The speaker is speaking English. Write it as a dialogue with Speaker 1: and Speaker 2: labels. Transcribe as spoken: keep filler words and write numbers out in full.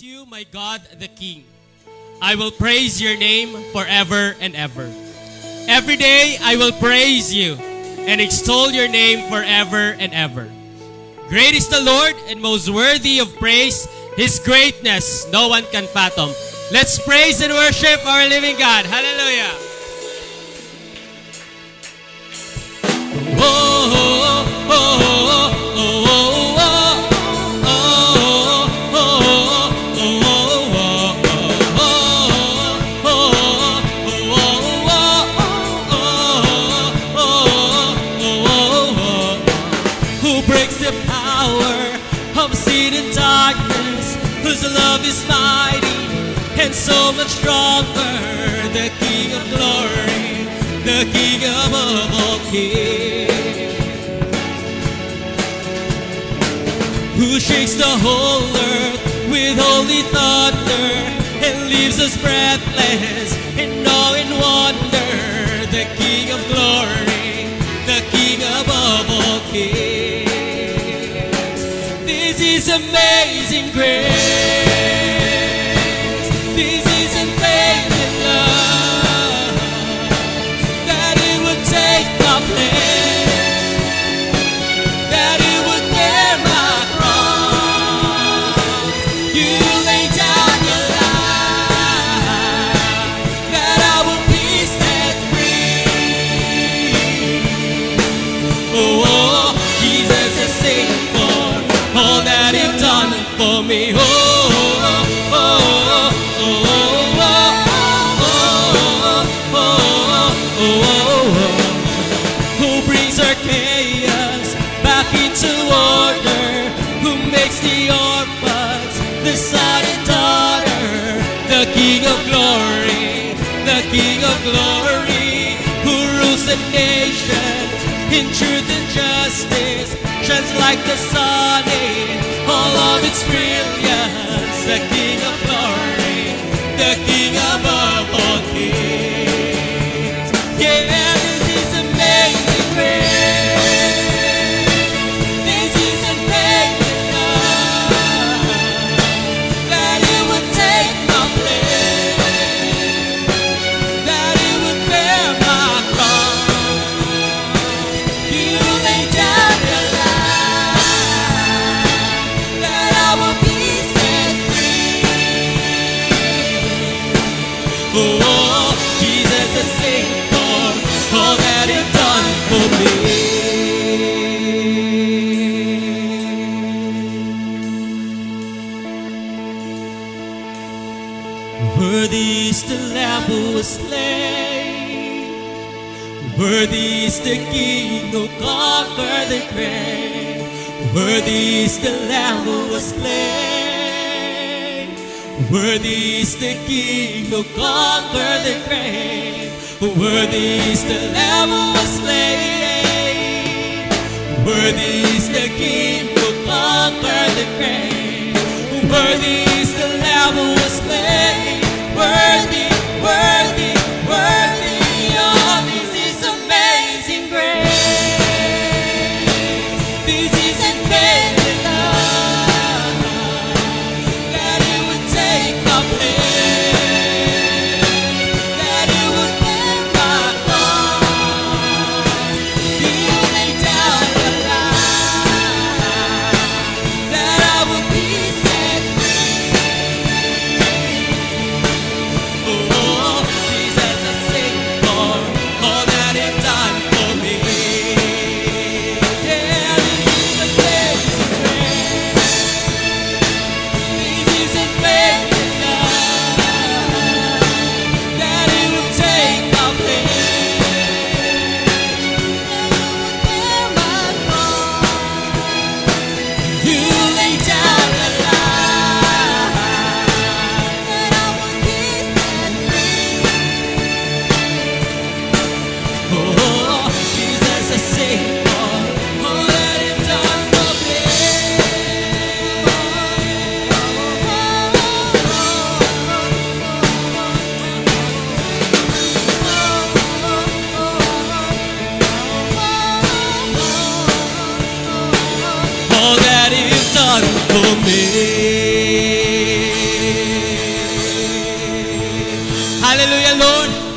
Speaker 1: you, my God the King. I will praise your name forever and ever. Every day I will praise you and extol your name forever and ever. Great is the Lord and most worthy of praise. His greatness no one can fathom. Let's praise and worship our living God. Hallelujah. Oh, oh, oh, oh, oh, oh, oh. Whose love is mighty and so much stronger, the King of glory, the King above all kings, who shakes the whole earth with holy thunder and leaves us breathless in awe and wonder, the King of glory, the King above all kings. This is amazing grace. This is amazing love, that it would take my place, that it would bear my cross. You lay down your life, that I will be set free. Oh, oh, Jesus is saved for all that You've done for me. Oh, oh, oh, oh, oh, oh, oh, oh, oh. Who brings our chaos back into order? Who makes the orphans the son and daughter? The King of glory, the King of glory, who rules the nations in truth and justice, shines like the sun in all of its brilliance, the King of glory, the King above all kings. Yeah, this is amazing grace. This is amazing love, that it would take my place, that it would bear my cross. You lay down your life, that I will be set free. Oh, Jesus, I sing for all that You've done for me. Worthy is the Lamb who was slain. Worthy is the King who conquered the grave. Worthy is the Lamb who was slain. Worthy is the King who conquered the grave. Worthy is the Lamb who was slain. Worthy is the King who conquered the grave. Worthy is the Lamb who was slain. Worthy, worthy, worthy. Oh, this is amazing grace. This is amazing love, that it would take my place, that it would bear my cross. You lay down your life, that I would be set free. Oh, Hallelujah, Lord.